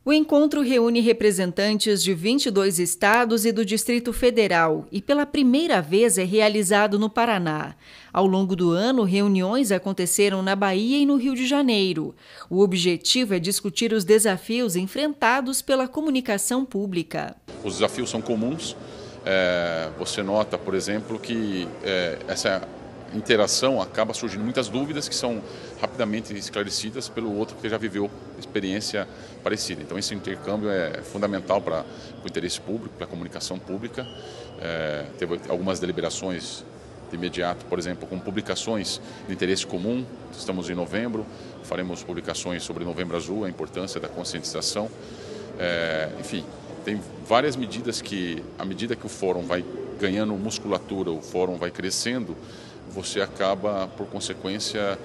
O encontro reúne representantes de 22 estados e do Distrito Federal e pela primeira vez é realizado no Paraná. Ao longo do ano, reuniões aconteceram na Bahia e no Rio de Janeiro. O objetivo é discutir os desafios enfrentados pela comunicação pública. Os desafios são comuns. Você nota, por exemplo, que essa interação acaba surgindo muitas dúvidas que são rapidamente esclarecidas pelo outro que já viveu experiência parecida. Então esse intercâmbio é fundamental para o interesse público, para a comunicação pública. Teve algumas deliberações de imediato, por exemplo, com publicações de interesse comum. Estamos em novembro, faremos publicações sobre Novembro Azul, a importância da conscientização. Enfim, tem várias medidas que, à medida que o fórum vai ganhando musculatura, o fórum vai crescendo, você acaba, por consequência,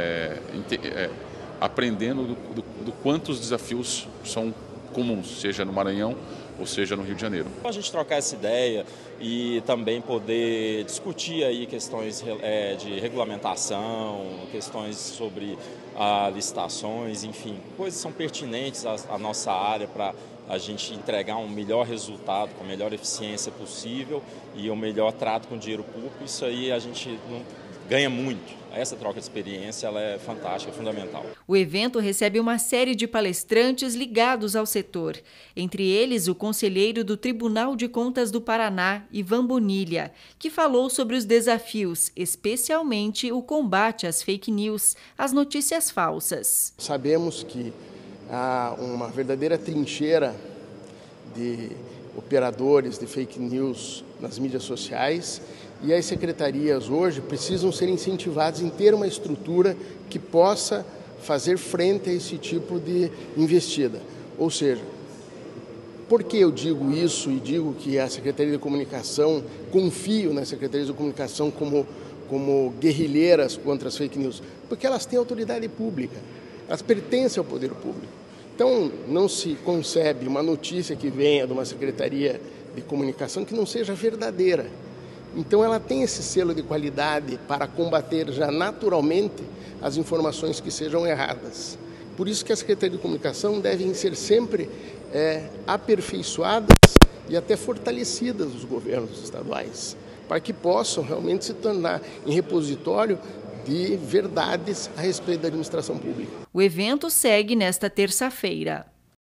aprendendo do quanto os desafios são comuns, seja no Maranhão ou seja no Rio de Janeiro. A gente trocar essa ideia e também poder discutir aí questões de regulamentação, questões sobre licitações, enfim, coisas que são pertinentes à nossa área para a gente entregar um melhor resultado, com a melhor eficiência possível e o melhor trato com o dinheiro público. Isso aí a gente ganha muito. Essa troca de experiência ela é fantástica, é fundamental. O evento recebe uma série de palestrantes ligados ao setor. Entre eles, o conselheiro do Tribunal de Contas do Paraná, Ivan Bonilha, que falou sobre os desafios, especialmente o combate às fake news, às notícias falsas. Sabemos que há uma verdadeira trincheira de operadores de fake news nas mídias sociais e as secretarias hoje precisam ser incentivadas em ter uma estrutura que possa fazer frente a esse tipo de investida. Ou seja, por que eu digo isso e digo que a Secretaria de Comunicação, confio nas Secretarias de Comunicação como guerrilheiras contra as fake news? Porque elas têm autoridade pública, elas pertencem ao poder público. Então, não se concebe uma notícia que venha de uma Secretaria de Comunicação que não seja verdadeira. Então, ela tem esse selo de qualidade para combater já naturalmente as informações que sejam erradas. Por isso que a Secretaria de Comunicação devem ser sempre aperfeiçoadas e até fortalecidas os governos estaduais, para que possam realmente se tornar em repositório de verdades a respeito da administração pública. O evento segue nesta terça-feira.